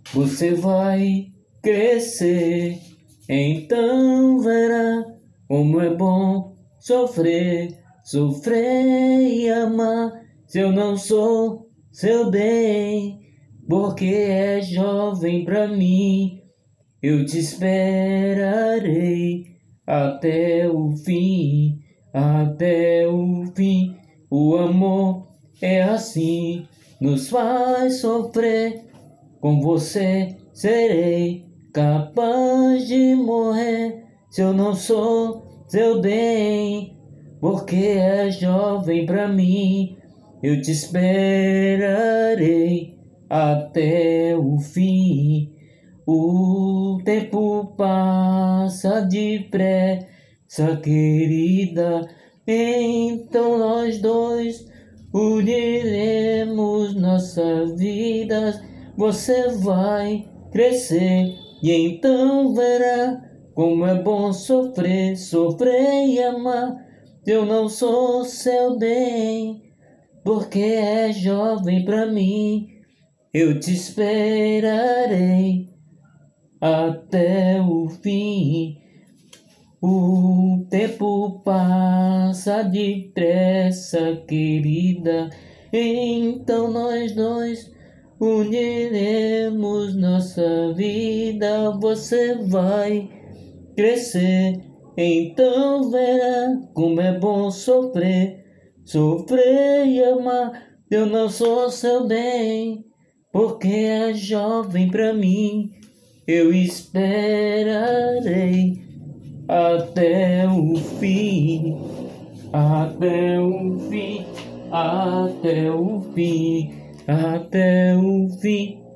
Você vai crescer, então verá como é bom sofrer, sofrer e amar. Se eu não sou seu bem, porque é jovem pra mim, eu te esperarei até o fim, até o fim. O amor é assim, nos faz sofrer. Com você serei capaz de morrer se eu não sou seu bem, porque é jovem pra mim. Eu te esperarei até o fim. O tempo passa depressa, querida, então nós dois uniremos nossas vidas. Você vai crescer e então verá como é bom sofrer, sofrer e amar. Eu não sou seu bem, porque é jovem pra mim. Eu te esperarei até o fim. O tempo passa depressa, querida, então nós dois uniremos nossa vida. Você vai crescer, então verá como é bom sofrer, sofrer e amar. Eu não sou seu bem, porque é jovem pra mim. Eu esperarei até o fim, até o fim, até o fim, até o fim.